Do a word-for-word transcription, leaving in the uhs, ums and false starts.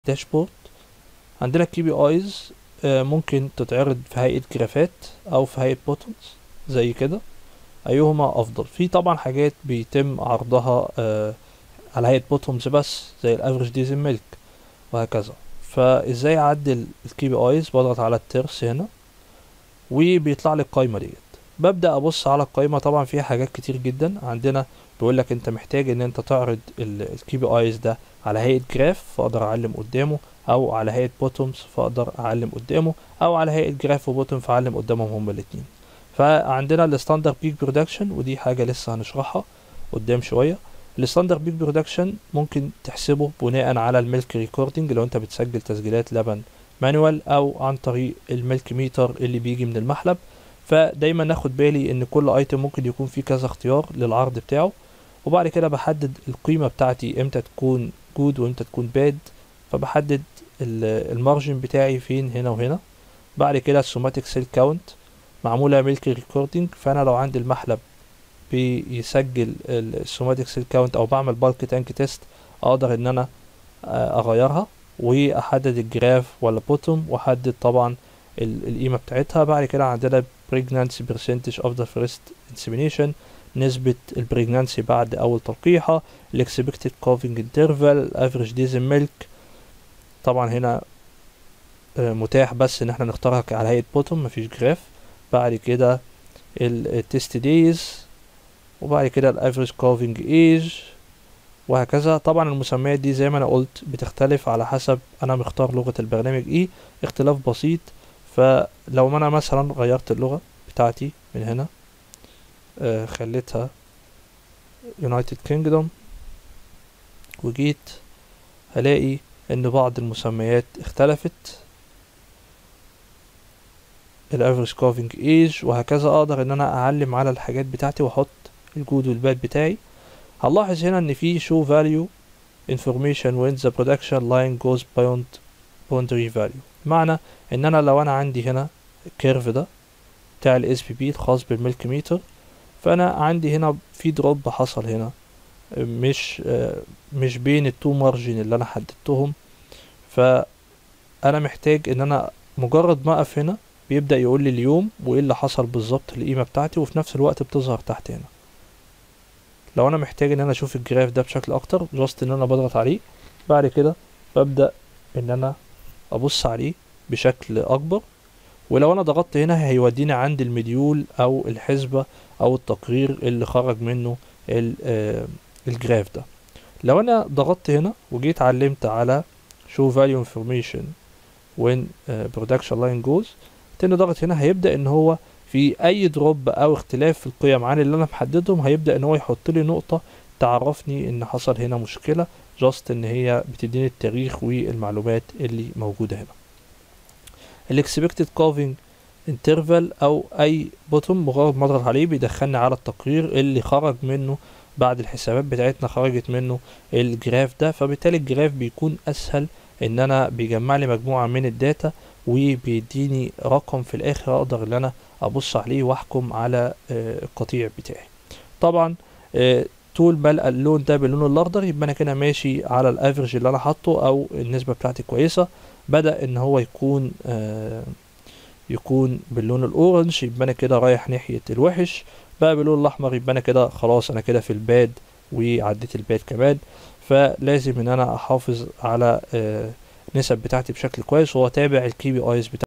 داشبورد. عندنا الكي بي ايز ممكن تتعرض في هيئة جرافات او في هيئة بوتونز زي كده، ايهما افضل؟ في طبعا حاجات بيتم عرضها آه على هيئة بوتونز بس زي الافريج ديزي ميلك وهكذا. فازاي اعدل الكي بي ايز؟ بضغط على الترس هنا وبيطلع لي القايمة ديت. ببدأ ابص على القايمة، طبعا فيها حاجات كتير جدا. عندنا بيقول لك انت محتاج ان انت تعرض الكي بي ايز ده على هيئة جراف فاقدر اعلم قدامه، او على هيئة بوتومز فاقدر اعلم قدامه، او على هيئة جراف وبوتوم فاعلم قدامهم هما الاتنين. فعندنا الستاندرد بيك برودكشن، ودي حاجة لسه هنشرحها قدام شوية. الستاندرد بيك برودكشن ممكن تحسبه بناء على الميلك ريكوردنج لو انت بتسجل تسجيلات لبن مانوال، او عن طريق الميلك ميتر اللي بيجي من المحلب. فدايما ناخد بالي ان كل ايتم ممكن يكون فيه كذا اختيار للعرض بتاعه، وبعد كده بحدد القيمة بتاعتي امتى تكون جود وامتى تكون باد. فبحدد المارجن بتاعي فين، هنا وهنا. بعد كده السوماتيك سيل كاونت معمولة ميلك ريكوردنج، فانا لو عندي المحلب بيسجل السوماتيك سيل كاونت او بعمل بالك تانك تيست، اقدر ان انا اغيرها واحدد الجراف ولا بوتوم، واحدد طبعا القيمة بتاعتها. بعد كده عندنا pregnancy percentage of the first insemination، نسبة البريجنانسي بعد أول تلقيحة، ال expected calving interval، average days in milk. طبعا هنا متاح بس ان احنا نختارها على هيئة بوتوم، مفيش جراف. بعد كده ال test days، وبعد كده ال average calving age وهكذا. طبعا المسميات دي زي ما انا قلت بتختلف على حسب انا مختار لغة البرنامج ايه، اختلاف بسيط. فلو انا مثلا غيرت اللغة بتاعتي من هنا، آه خليتها United Kingdom، وجيت هلاقي ان بعض المسميات اختلفت، ال average calving age وهكذا. اقدر ان انا اعلم على الحاجات بتاعتي واحط الجود والباد بتاعي. هنلاحظ هنا ان في show value information when the production line goes beyond boundary value، معنى ان انا لو انا عندي هنا الكيرف ده بتاع ال اس بي بي الخاص بالميلك ميتر، فانا عندي هنا في دروب حصل هنا، مش مش بين التو مارجن اللي انا حددتهم. فانا محتاج ان انا مجرد ما اقف هنا بيبدأ يقول لي اليوم وايه اللي حصل بالظبط القيمة بتاعتي، وفي نفس الوقت بتظهر تحت هنا. لو انا محتاج ان انا اشوف الجراف ده بشكل اكتر، جاست ان انا بضغط عليه، بعد كده ببدأ ان انا ابص عليه بشكل اكبر. ولو انا ضغطت هنا هيوديني عند المديول او الحسبة او التقرير اللي خرج منه الجراف ده. لو انا ضغطت هنا وجيت علمت على show value information when uh, production line goes، تاني ضغط هنا هيبدأ ان هو في اي دروب او اختلاف في القيم عن اللي انا محددهم، هيبدأ ان هو يحط لي نقطة تعرفني ان حصل هنا مشكلة، جاست ان هي بتديني التاريخ والمعلومات اللي موجودة هنا. ال expected calving interval او اي بوتوم مجرد ما اضغط عليه بيدخلني على التقرير اللي خرج منه بعد الحسابات بتاعتنا خرجت منه الجراف ده. فبالتالي الجراف بيكون اسهل ان انا بيجمع لي مجموعة من الداتا وبيديني رقم في الاخر اقدر ان انا ابص عليه واحكم على القطيع بتاعي. طبعا طول ما القى اللون ده باللون الاخضر يبقى انا كده ماشي على الافرج اللي انا حاطه او النسبة بتاعتي كويسة. بدأ ان هو يكون آه يكون باللون الاورنج يبقى انا كده رايح ناحية الوحش. بقى باللون الاحمر يبقى انا كده خلاص انا كده في الباد وعديت الباد كمان. فلازم ان انا احافظ على آه نسب بتاعتي بشكل كويس واتابع الكي بي ايز بتاعتي.